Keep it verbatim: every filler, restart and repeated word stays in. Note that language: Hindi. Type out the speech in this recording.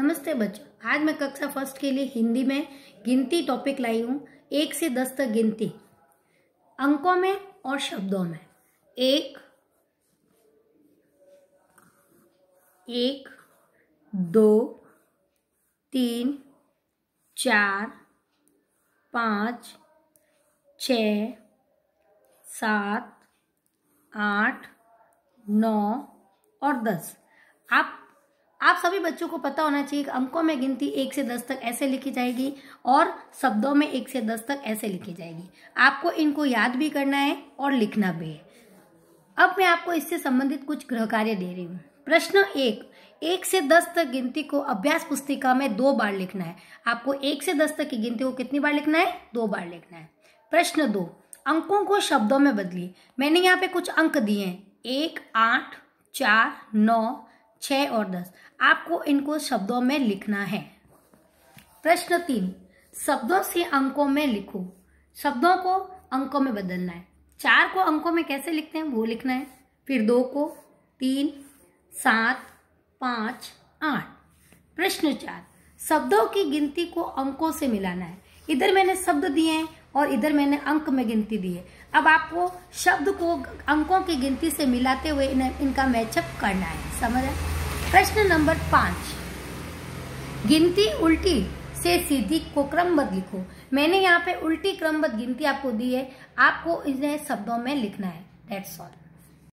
नमस्ते बच्चों, आज मैं कक्षा फर्स्ट के लिए हिंदी में गिनती टॉपिक लाई हूँ। एक से दस तक गिनती अंकों में और शब्दों में। एक एक दो तीन चार पाँच छ सात आठ नौ और दस। आप आप सभी बच्चों को पता होना चाहिए कि अंकों में गिनती एक से दस तक ऐसे लिखी जाएगी और शब्दों में एक से दस तक ऐसे लिखी जाएगी। आपको इनको याद भी करना है और लिखना भी है। अब मैं आपको इससे संबंधित कुछ गृह कार्य दे रही हूँ। प्रश्न एक, एक से दस तक गिनती को अभ्यास पुस्तिका में दो बार लिखना है। आपको एक से दस तक की गिनती को कितनी बार लिखना है? दो बार लिखना है। प्रश्न दो, अंकों को शब्दों में बदलिए। मैंने यहाँ पे कुछ अंक दिए हैं, एक, आठ, चार, नौ, छह और दस। आपको इनको शब्दों में लिखना है। प्रश्न तीन, शब्दों से अंकों में लिखो। शब्दों को अंकों में बदलना है। चार को अंकों में कैसे लिखते हैं वो लिखना है, फिर दो को, तीन, सात, पाँच, आठ। प्रश्न चार, शब्दों की गिनती को अंकों से मिलाना है। इधर मैंने शब्द दिए हैं और इधर मैंने अंक में गिनती दी है। अब आपको शब्द को अंकों की गिनती से मिलाते हुए इन, इनका मैचअप करना है। समझ आए? प्रश्न नंबर पांच, गिनती उल्टी से सीधी को क्रमबद्ध लिखो। मैंने यहाँ पे उल्टी क्रमबद्ध गिनती आपको दी है, आपको इन्हें शब्दों में लिखना है। That's all.